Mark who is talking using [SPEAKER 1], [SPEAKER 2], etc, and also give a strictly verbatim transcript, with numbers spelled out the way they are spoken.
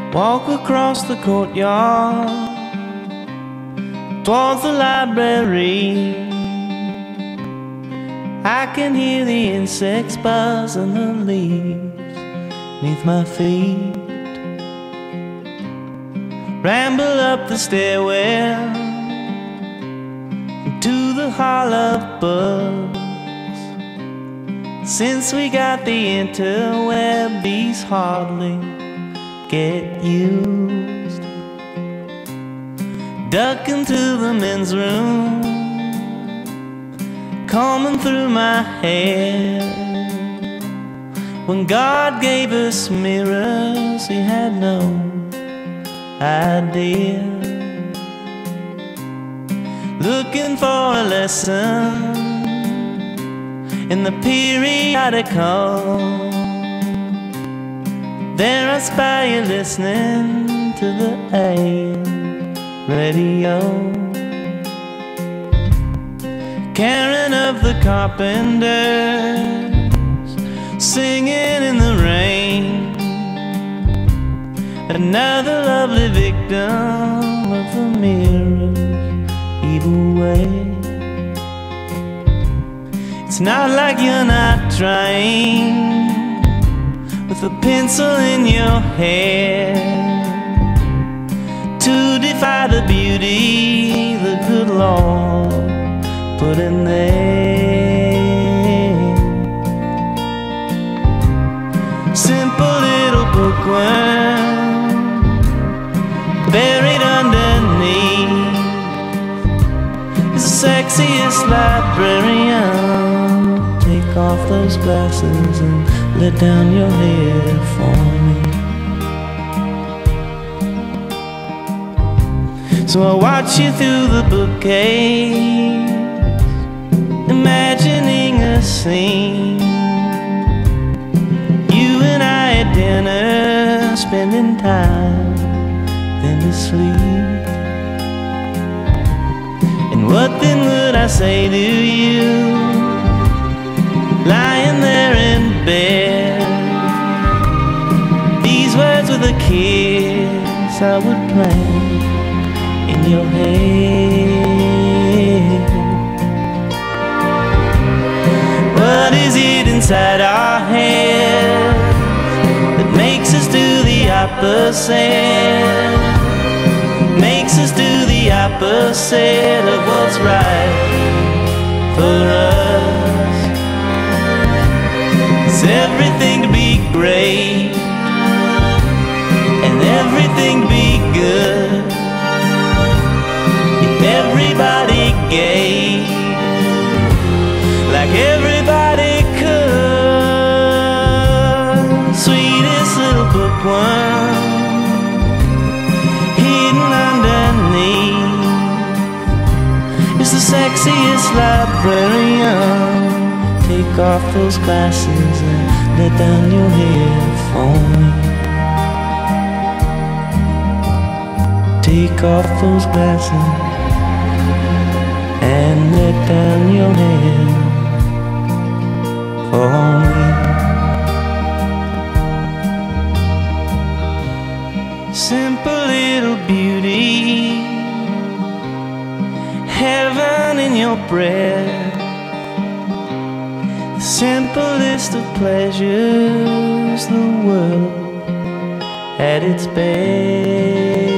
[SPEAKER 1] Walk across the courtyard towards the library. I can hear the insects buzz and the leaves beneath my feet. Ramble up the stairwell to the hall of books. Since we got the interweb, these hardly get used. Duck into the men's room, combing through my hair. When God gave us mirrors, He had no idea. Looking for a lesson in the periodical, there I spy you listening to the A M radio. Karen of the Carpenters, singing in the rain. Another lovely victim of the mirror's evil way. It's not like you're not trying with a pencil in your hair to defy the beauty the good Lord put in there. Simple little bookworm buried underneath is the sexiest librarian. Take off those glasses and let down your hair for me. So I watch you through the bookcase, imagining a scene. You and I at dinner, spending time, then to sleep. And what then would I say to you, lying there in bed? These words with a kiss I would plant in your head. What is it inside our heads that makes us do the opposite? Makes us do the opposite of what's right for us. It's everything to be great and everything to be good. If everybody gave like everybody could, sweetest little bookworm hidden underneath is the sexiest librarian. Take off those glasses and let down your hair for me. Take off those glasses and let down your hair for me. Simple little beauty, heaven in your breath. The simplest of pleasures, the world at its best.